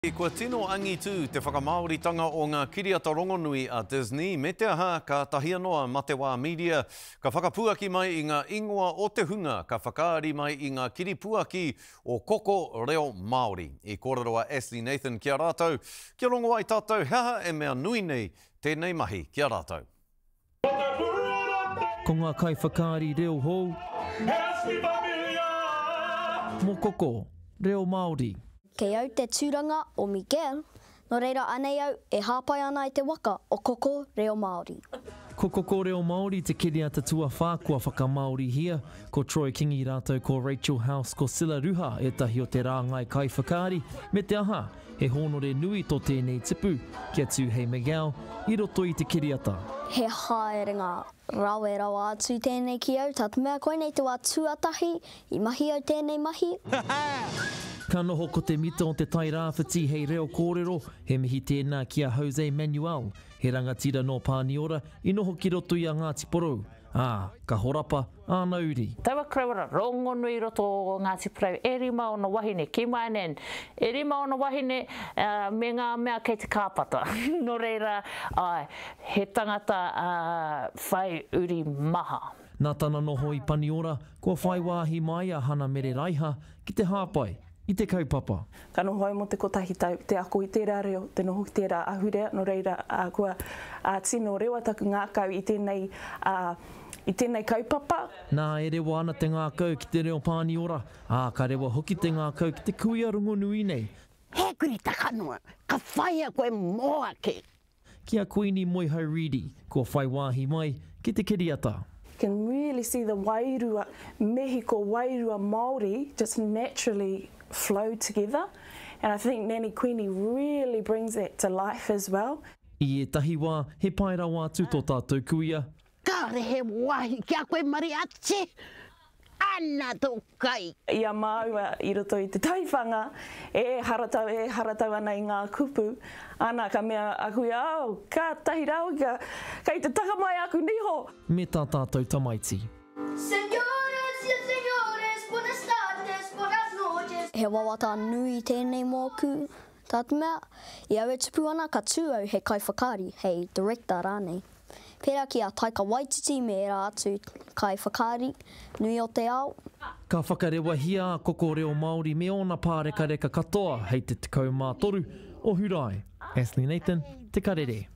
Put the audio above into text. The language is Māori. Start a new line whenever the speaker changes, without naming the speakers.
Kua tino angitu te whakamaoritanga o ngā kiriata rongonui a Disney, me te aha ka tahia noa Matewa Media, ka whakapuaki mai i ngā ingoa o te hunga, ka whakaari mai i ngā kiripuaki o Coco Reo Māori. I kōrero a Ashley Nathan kia rātou, kia rongo ai tātou, haha e mea nui nei, tēnei mahi, kia rātou.
Ko ngā kai whakaari reo hou, mō Coco Reo Māori.
Kei au te tūranga o Miguel, no reira anei au e hāpai ana i te waka o Coco Reo Māori.
Ko Coco Reo Māori te kiriata tua whākua whakamaori hia, ko Troy Kingi rātou ko Rachel House ko Sila Ruha e tahi o te rāngai kai whakaari, me te aha, he honore nui tō tēnei tipu, kia tū hei Miguel, i roto i te kiriata.
He haerenga rawe rawa atu tēnei ki au, tat mea koe nei te wā tuatahi, i mahi au tēnei mahi.
Ka noho ko te mita o te tai rāwhiti hei reo kōrero, he mihi tēnā ki a Jose Manuel, he rangatira no Pāniora, i noho ki roto i a Ngāti Porou. Ka horapa, ānauri.
Tawa krauara, rongonui roto o Ngāti Porou, e rima o na wahine, ki mainen, e rima o na wahine me ngā mea kei te kāpata. No reira, he tangata whai uri maha.
Nā tana noho i Pāniora, kua whai wāhi mai a hana mere raiha ki te hāpai. I te kaupapa.
Ka noho ai mo te kotahi tau, te ako i tērā reo, te noho ki tērā ahurea, no reira kua tino rewa taku ngā kau i tēnei kaupapa.
Nā e rewa ana te ngā kau ki te reo Pāniora, ka rewa hoki te ngā kau ki te kuia rongonui nei.
He kuri takanua, ka whaia koe moa ke.
Kia Queenie Moihau Ridi, kua whai wāhi mai ki te kiriata.
Can really see the wairua, Mexico wairua Māori just naturally flow together. And I think Nani Queenie really brings that to life as well.
I e tahi wā, he pai rawa atu tō tātou kuia.
Ka rehe wahi kia koe mari ate, ana tō kai.
Ia māua i roto i te taiwhanga, e haratau ana i ngā kupu, ana ka mea aku ia, ka tahi rau, kei te taka mai aku niho.
Me tā tātou tamaiti.
Señores y señores, buenas tardes, buenas noches. He wawata nui tēnei mōku, tātu mea, i au e tupu ana ka tū au he kai whakaari, hei director rānei. Pērā ki a Taika Waititi me rā atu kai whakaari, nui o te ao.
Ka whakarewa hia a Coco Reo Māori me ona pāreka reka katoa hei te 13 o Hurai. Ashley Nathan, Te Karere.